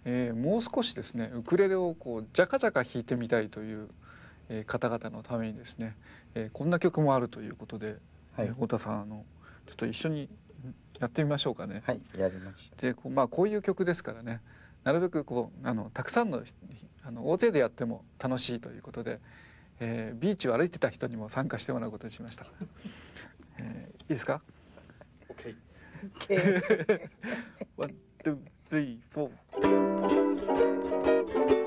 もう少しですねウクレレをこうジャカジャカ弾いてみたいという、方々のためにですね、こんな曲もあるということで、 はい太田さんちょっと一緒にやってみましょうかね。 はい、やりましょでこういう曲ですからね、なるべくたくさんの大勢でやっても楽しいということで、ビーチを歩いてた人にも参加してもらうことにしました。いいですか？ OK。 う。 ワン、ツー、スリー、フォー。